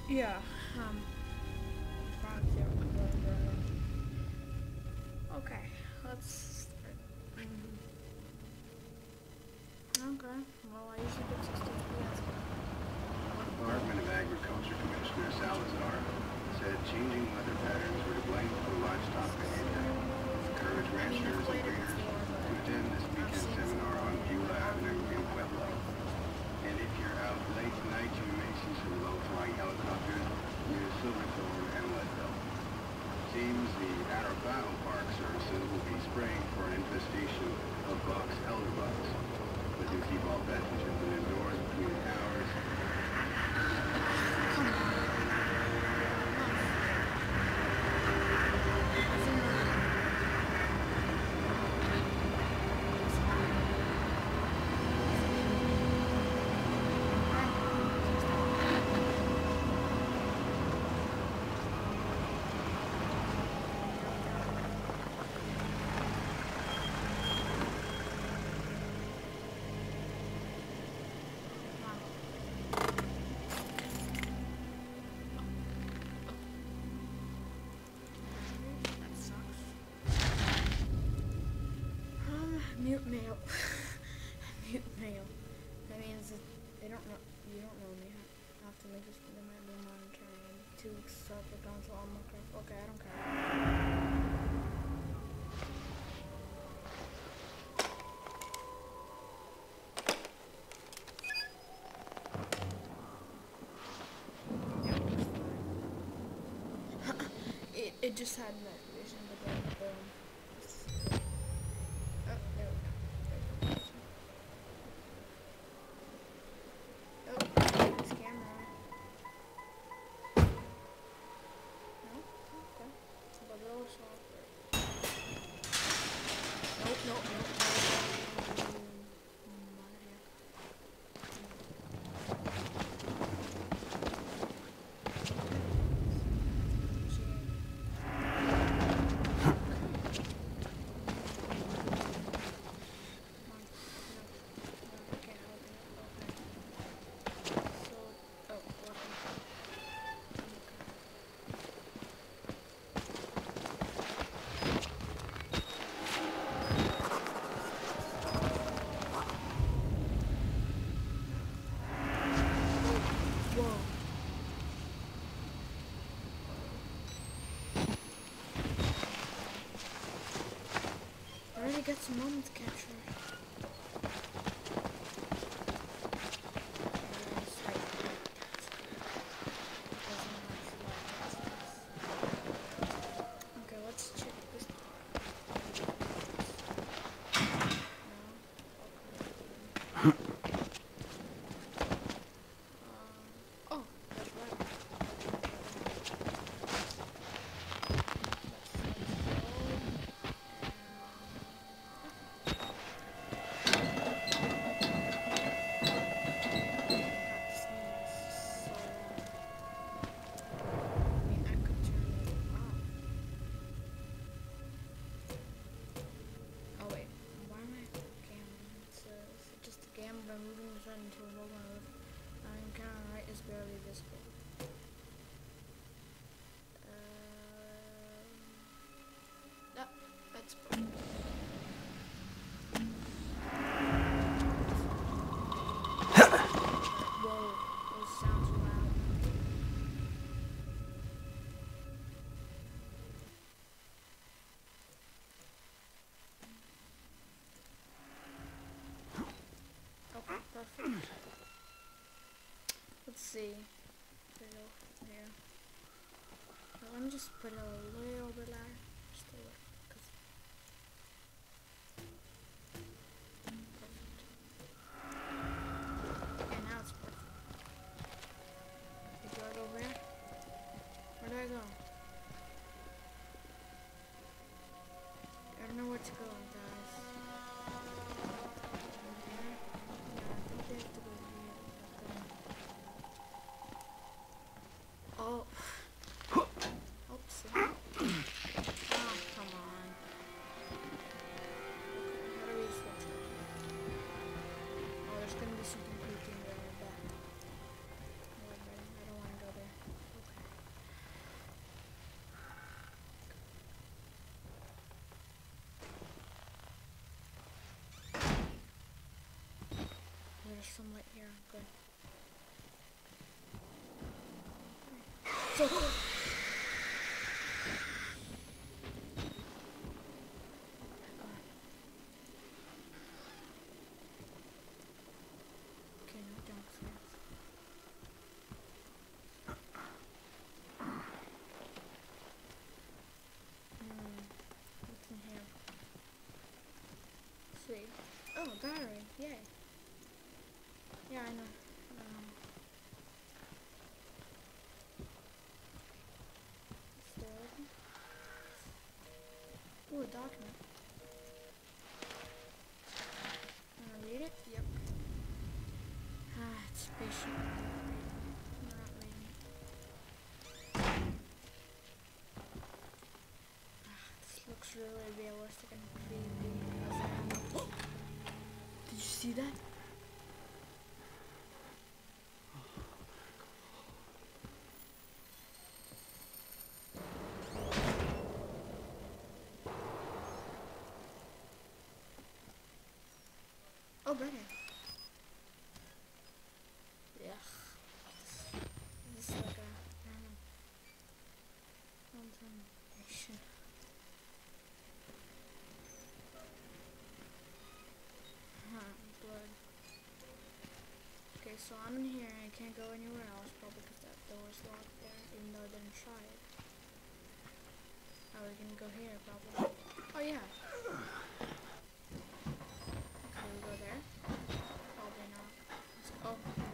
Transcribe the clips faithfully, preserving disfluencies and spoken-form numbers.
Yeah. Um. Okay. Let's. Start. Mm-hmm. Okay. Well, I usually get sixty F P S. Department of Agriculture Commissioner Salazar said changing weather patterns were to blame for livestock behavior. Encourage ranchers and breeders to attend this weekend seminar on Beulah Avenue in Pueblo. And if you're out late tonight, you may see some low-flying helicopters near Silverthorne and Leadville. Seems the Arabao Park Services will be spraying for an infestation of box elderbugs. But do keep all pets and children indoors between hours. Mute male. Mute male. That means that they don't know. You don't know me. I have to make this. They might be monitoring two separate accounts on my crap. Okay, I don't care. it it just had night vision, but then boom. Get some moment capture. Okay, let's check this. No. um, oh, that's right. By moving the sun into a low one, I encounter right is barely visible. Uh, no, that's perfect. Whoa, those sounds loud. Okay, perfect. Let's see. Put it over here. Well, let me just put it a little bit louder. Just a little. Cause perfect. And now it's perfect. You go right over here. Where do I go? I don't know where to go, guys. Oh. Oops. some light here. Good. So cool. Okay, no jump scares. Hmm. What's in here? Sweet. Oh, battery. Yay. Yeah, I know. Um, still. Ooh, a document. Wanna read it? Yep. Ah, it's spaceship. I'm not reading it. Ah, this looks really realistic and creepy. Did you see that? Oh, better. Yeah. This is like a, I don't know, contamination. Huh, blood. Okay, so I'm in here and I can't go anywhere else, probably because that door is locked there, even though I didn't try it. Oh, we're gonna go here, probably. Oh, yeah. Okay, we go there. Probably not. Let's go. Oh.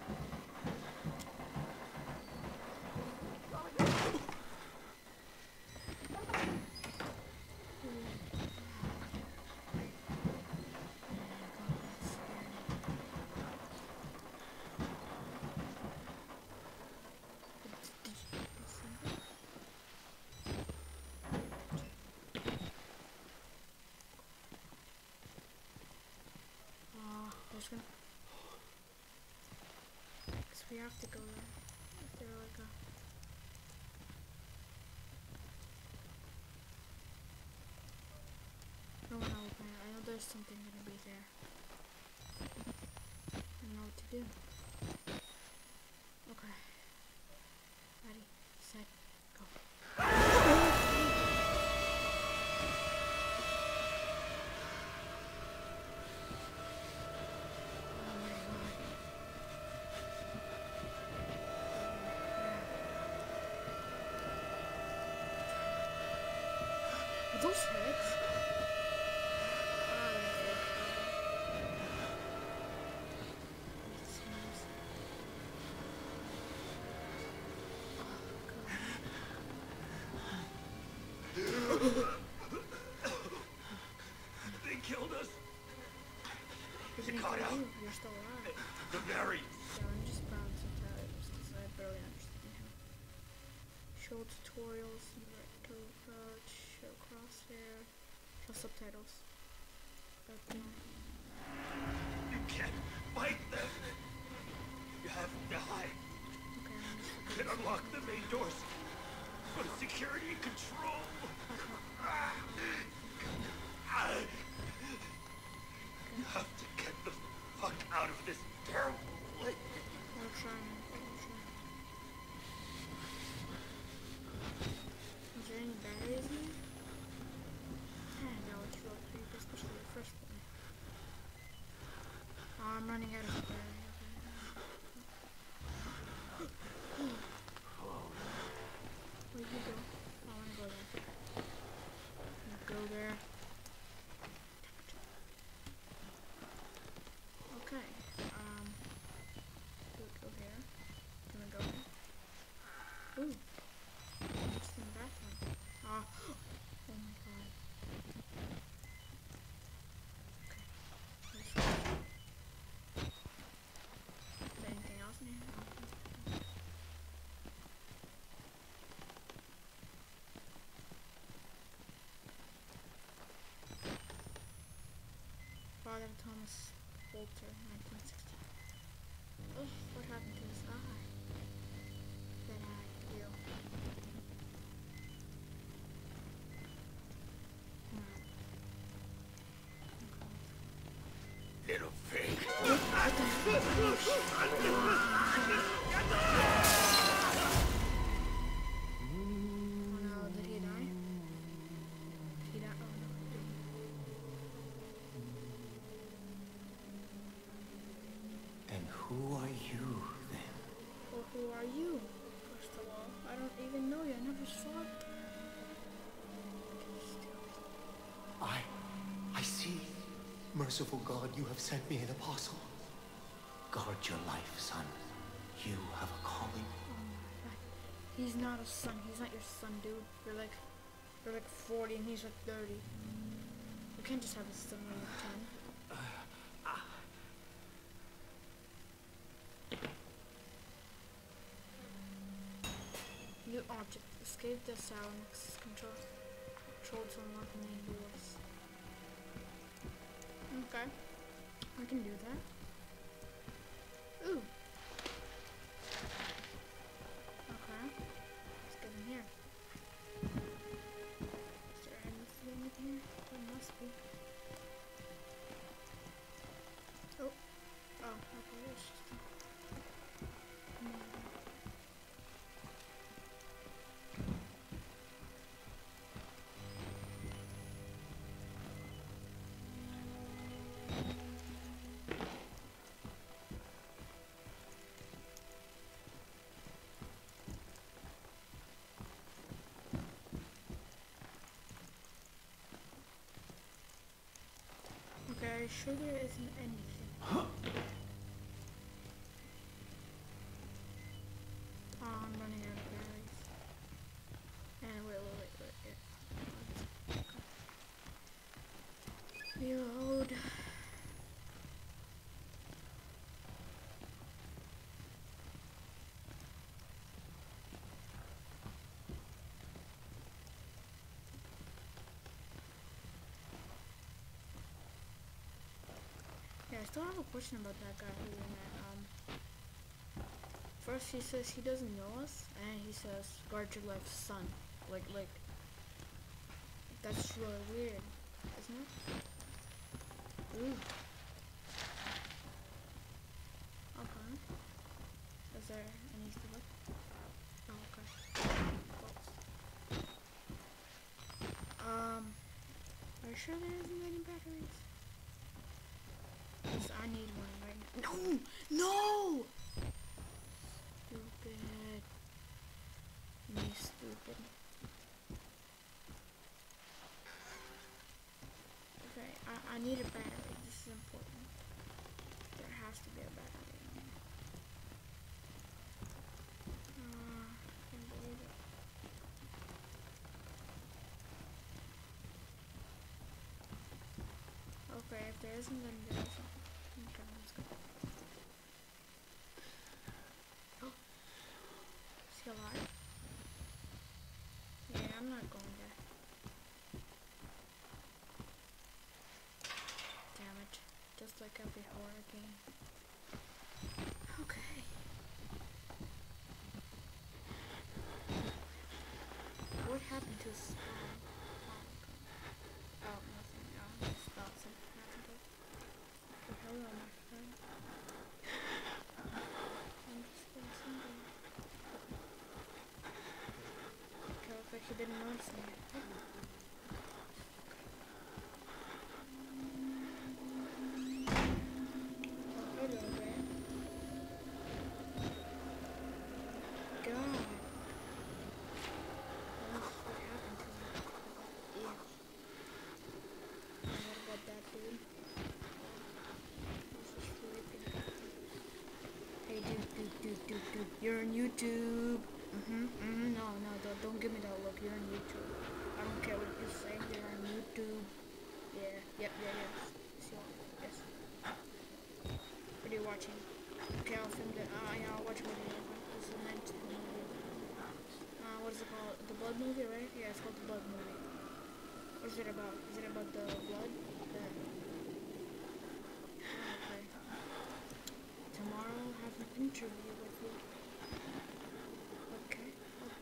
There's gonna, cause we have to go there. Is there like a? I don't wanna open it. I know there's something gonna be there. I don't know what to do. Okay. Ready, set, go. Those heads? They killed us. You're got out. You're still alive. The berries. Yeah, I'm just bouncing subtitles because I barely understand him. Show tutorials, director approach, show crosshair, show subtitles. That's not. You can't fight them. You have to hide. Okay, I'm just You can unlock the main doors. Go to security control. You have to get the fuck out of this terrible place. I'm trying. I'm trying. Is there any batteries in here? Yeah, that would feel creepy, especially the first one. Oh, I'm running out of battery. Okay. Where'd you go? I wanna go there. I'm gonna go there. Okay. Um. We'll go here. Can we go here? Ooh. What's in the bathroom? Ah. Oh my god. Okay. Let's go. Is there anything else in here? Father Thomas Walter, nineteen sixty. Oh, what happened to his eye? That eye, you. Little pig. What the There's fog. I, I see. Merciful God, you have sent me an apostle. Guard your life, son. You have a calling. Oh my god. He's not a son. He's not your son, dude. You're like, you're like forty and he's like thirty. You can't just have a son when you're ten. New object. Escape the cell and control control to unlock main doors. Okay. I can do that. Ooh. Okay. Let's get in here. Is there anything in here? There must be. Oh. Oh, okay, there's just a... Mm. Okay, are you sure there isn't anything? Oh, I'm running out of batteries. And wait, wait, wait, wait, yeah. Reload. Yeah, I still have a question about that guy who we met. Um, first he says he doesn't know us, and he says, guard your life, son. Like, like, that's really weird, isn't it? Ooh. Okay. Is there anything left? Oh, okay. Close. Um, are you sure there isn't any batteries? Cause I need one right now. No! No! Stupid. Me stupid. Okay, I, I need a battery. This is important. There has to be a battery. Uh, can't believe it. Okay, if there isn't, then there isn't. Okay, let's go. Oh. Is he alive? Yeah, I'm not going there. Damn it. Just like every horror game. Okay. What happened to Spawn? Oh, nothing. No, just thought something happened to it. Oh, hello, my friend. I'm just going somewhere. Okay, looks like he didn't notice me. Oh, hello there. God. What happened to me? Yeah. What about that dude? Hey dude, dude, dude, dude, dude, you're on YouTube. Mm-hmm, mm-hmm, no, no, don't, don't give me that look, you're on YouTube. I don't care what you're saying, you're on YouTube. Yeah, yep, yeah, yes. So, yes. What are you watching? Okay, I'll film it. Uh, yeah, I'll watch a video. This is meant to be a movie. Uh, what is it called? The Blood movie, right? Yeah, it's called The Blood movie. What is it about? Is it about the blood? The... Okay. Tomorrow I'll have an interview with you. Okay.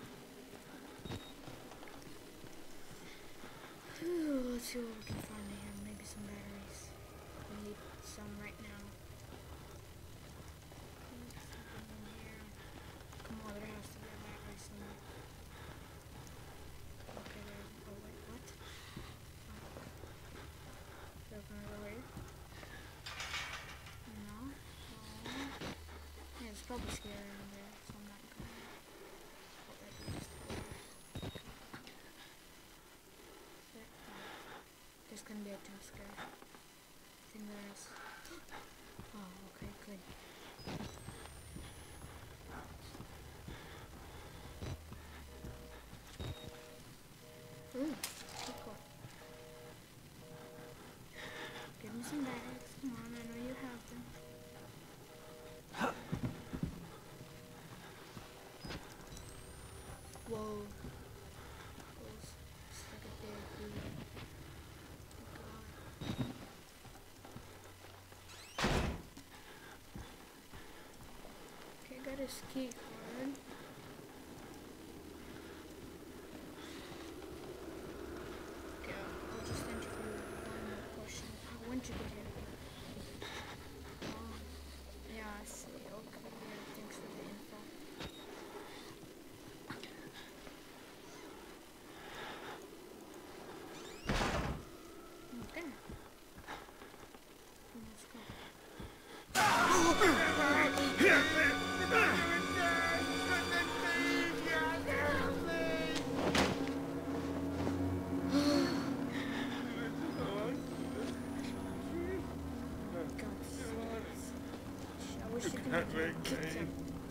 Okay. Ooh, let's see what we can find in here. Maybe some batteries. We need some right now. Something in here. Come on, there has to be a battery somewhere. Okay, there. Oh wait, what? Oh. They're gonna go here? No? No. Yeah, it's probably scary in there, so I'm not going. Oh, that dude is still alive. some bags. Come on, I know you have them. Whoa. Those, it's like a big blue. Oh god. Okay, got his key card. Okay, I'll just enter for one more question. How when did you get here? Oh, yeah, I see. Okay, yeah, thanks for the info. Okay. Let's go. God, I wish you could have kicked him.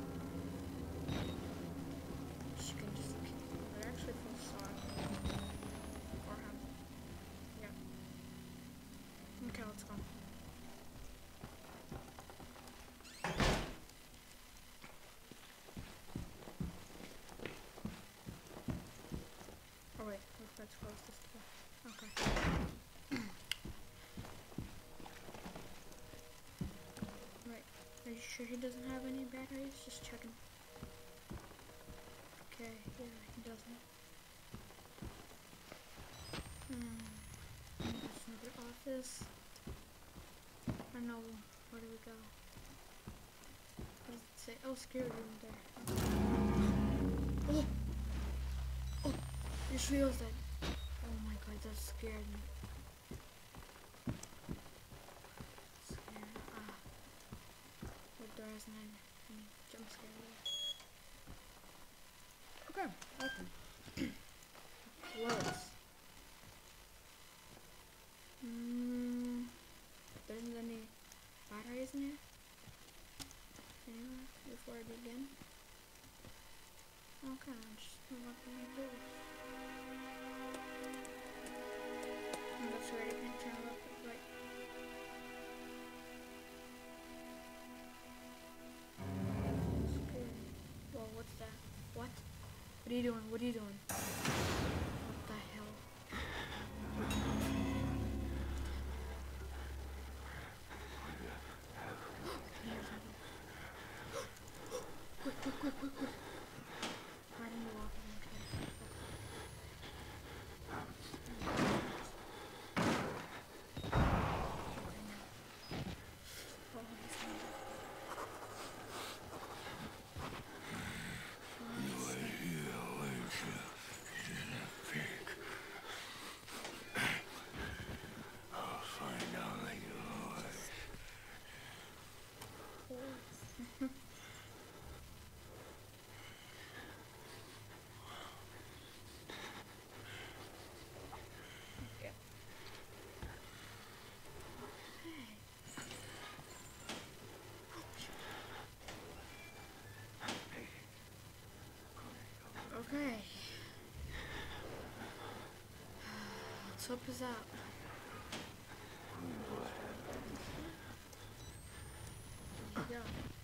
She can just kick him. I actually feel sorry for him. Yeah. Okay, let's go. Oh wait, let's close this door. Okay. Right. Are you sure he doesn't have any batteries? Just checking. Okay, yeah, he doesn't. Hmm. That's another office. I don't know. Where do we go? What does it say? Oh, scary room there. Oh! Oh! I just realized that. Oh my god, that scared me. Scared. Ah. But there isn't any, any jump scare there. Okay, open. Close. Hmm. There isn't any batteries in here. Anyway, before I begin. Okay, I'm just gonna lock my doors. And that's where I can turn left or right. Scary. Whoa, what's that? What? What are you doing? What are you doing? What the hell? Quick, quick, quick, quick, quick. Why didn't you walk in? Okay. Oh, he's coming. I'll find out later. Yeah. Okay. Let's hope this out. Yeah.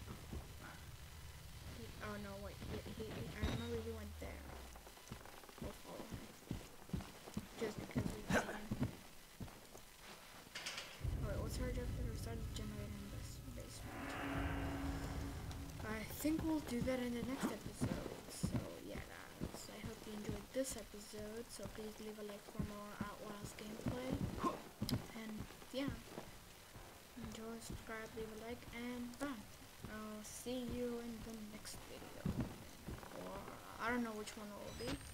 He, oh no, wait. He, he, he, I remember he went there. We'll follow him. Just because we can. Alright, what's our objective? Restart the generator in this basement. I think we'll do that in the next episode. So yeah, guys. I hope you enjoyed this episode. So please leave a like for more Outlast gameplay. And yeah. Enjoy, subscribe, leave a like, and bye. I'll see you in the next video. Or I don't know which one it will be.